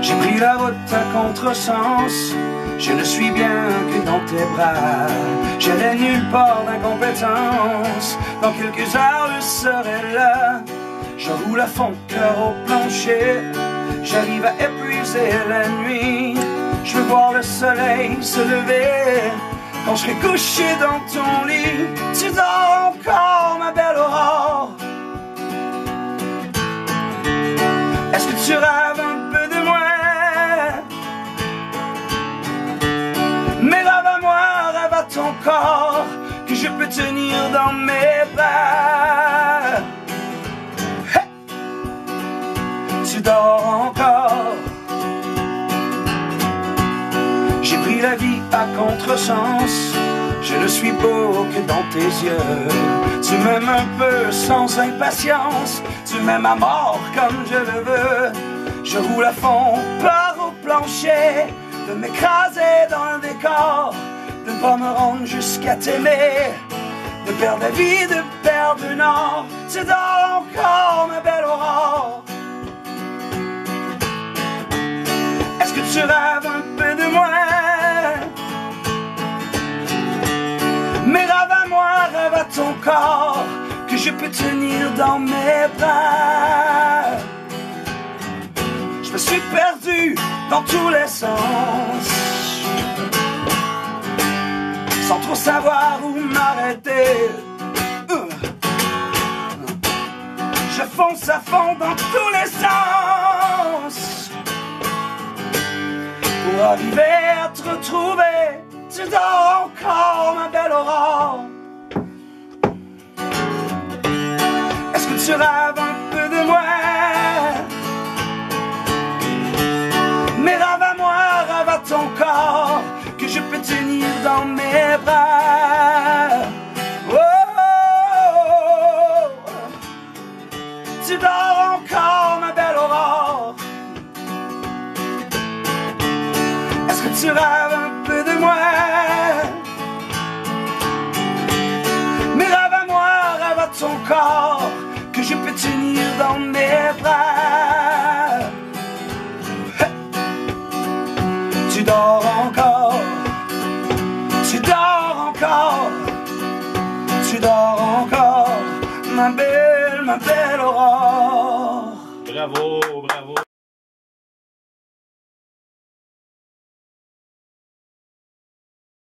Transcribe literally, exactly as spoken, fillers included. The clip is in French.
J'ai pris la route à contresens, je ne suis bien que dans tes bras. J'allais nulle part d'incompétence, dans quelques heures je serai là. Je roule à fond, cœur au plancher, j'arrive à épuiser la nuit. Je veux voir le soleil se lever quand je serai couché dans ton lit. Tu dors encore, ma belle aurore. Est-ce que tu rêves un peu de moi? Mais rêve à moi, rêve à ton corps que je peux tenir dans mes bras. Hey! Tu dors encore. J'ai pris la vie à contresens, je ne suis beau que dans tes yeux. Tu m'aimes un peu sans impatience, tu m'aimes à mort comme je le veux. Je roule à fond, pars au plancher, de m'écraser dans le décor, de ne pas me rendre jusqu'à t'aimer, de perdre la vie, de perdre le nord. Tu dors encore, ma belle aurore. Est-ce que tu rêves un peu de moi? Mais rêve à moi, rêve à ton corps que je peux tenir dans mes bras. Je me suis perdu dans tous les sens, sans trop savoir où m'arrêter. Je fonce à fond dans tous les sens pour arriver à te retrouver. Tu dors encore, ma belle aurore. Est-ce que tu rêves un peu de moi? Mais rêve à moi, rêve à ton corps que je peux tenir dans mes bras. Oh, oh, oh. Tu dors encore, ma belle aurore. Est-ce que tu rêves un peu de moi? Mais rêve à moi, rêve à ton corps que je peux tenir dans mes bras.